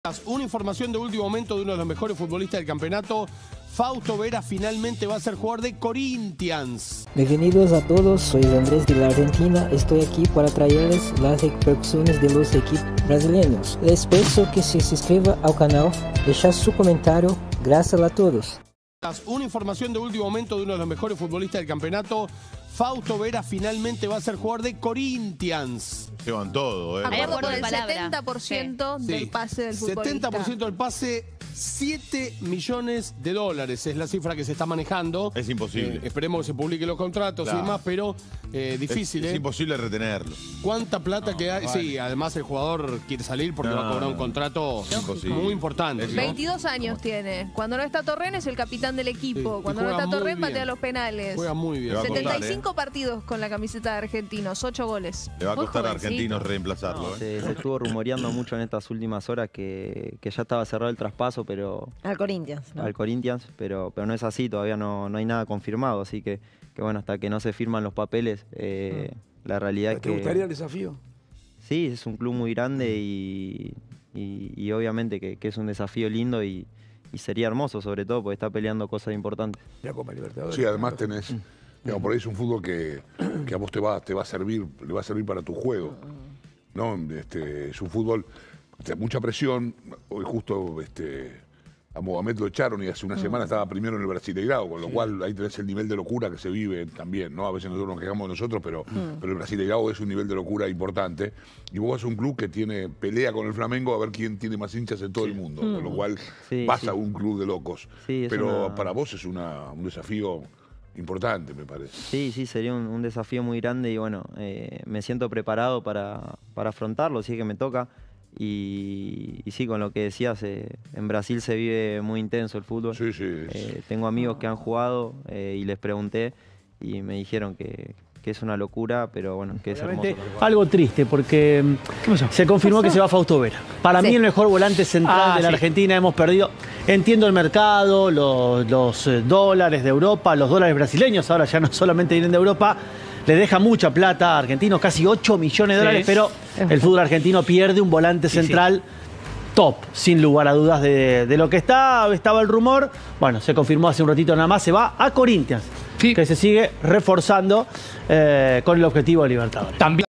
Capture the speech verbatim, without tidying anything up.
Una información de último momento de uno de los mejores futbolistas del campeonato. Fausto Vera finalmente va a ser jugador de Corinthians. Bienvenidos a todos, soy Andrés de la Argentina. Estoy aquí para traerles las repercusiones de los equipos brasileños. Les pido que se suscriban al canal, dejar su comentario. Gracias a todos. Una información de último momento de uno de los mejores futbolistas del campeonato. Fausto Vera finalmente va a ser jugador de Corinthians. Llevan todo, ¿eh? Acuerdo por del palabra. setenta por ciento Sí. del pase del futbolista. setenta por ciento del pase, siete millones de dólares es la cifra que se está manejando. Es imposible. Eh, esperemos que se publiquen los contratos Claro. y demás, pero eh, difícil, es, ¿eh? es imposible retenerlo. ¿Cuánta plata No, que hay? vale. Sí, además el jugador quiere salir porque No, va a cobrar un no. contrato Imposible. muy importante. Es ¿no? veintidós años tiene. Cuando no está Torren es el capitán del equipo. Sí, y Cuando no juega está muy Torren bien. patea los penales. Juega muy bien. Le va a costar, setenta y cinco partidos con la camiseta de Argentinos, ocho goles. Le va a Muy costar a jovencito. Argentinos reemplazarlo, No, ¿eh? se, se estuvo rumoreando mucho en estas últimas horas que, que ya estaba cerrado el traspaso, pero Al Corinthians, ¿no? al Corinthians, pero, pero no es así, todavía no, no hay nada confirmado, así que, que bueno, hasta que no se firman los papeles, eh, la realidad es ¿Te que... gustaría el desafío? Sí, es un club muy grande y, y, y obviamente que, que es un desafío lindo y, y sería hermoso, sobre todo porque está peleando cosas importantes. La Copa Libertadores. Sí, además tenés, digamos, por ahí es un fútbol que, que a vos te va, te va a servir, le va a servir para tu juego, ¿no? Este, es un fútbol de mucha presión. Hoy justo este, a Mohamed lo echaron y hace una semana estaba primero en el Brasileirao, con lo cual ahí tenés el nivel de locura que se vive también, ¿no? A veces nosotros nos quejamos de nosotros, pero, pero el Brasileirao es un nivel de locura importante. Y vos vas a un club que tiene pelea con el Flamengo a ver quién tiene más hinchas en todo el mundo, con lo cual Sí, vas sí. a un club de locos. Sí, es pero una- para vos es una, un desafío importante, me parece. Sí, sí, sería un, un desafío muy grande y bueno, eh, me siento preparado para, para afrontarlo, sí que me toca. Y, y sí, con lo que decías, eh, en Brasil se vive muy intenso el fútbol. Sí, sí. es- Eh, tengo amigos que han jugado eh, y les pregunté y me dijeron que, que es una locura, pero bueno, que es hermoso. Realmente algo triste porque se confirmó que se va Fausto Vera. Para Sí. mí el mejor volante central Ah, de la sí. Argentina. Hemos perdido, entiendo el mercado, los, los, eh, dólares de Europa, los dólares brasileños, ahora ya no solamente vienen de Europa, le deja mucha plata a Argentinos, casi ocho millones de Sí. dólares, pero el fútbol argentino pierde un volante Sí, sí. central top, sin lugar a dudas de, de lo que está, estaba el rumor. Bueno, se confirmó hace un ratito nada más, se va a Corinthians, Sí. que se sigue reforzando eh, con el objetivo de Libertadores. También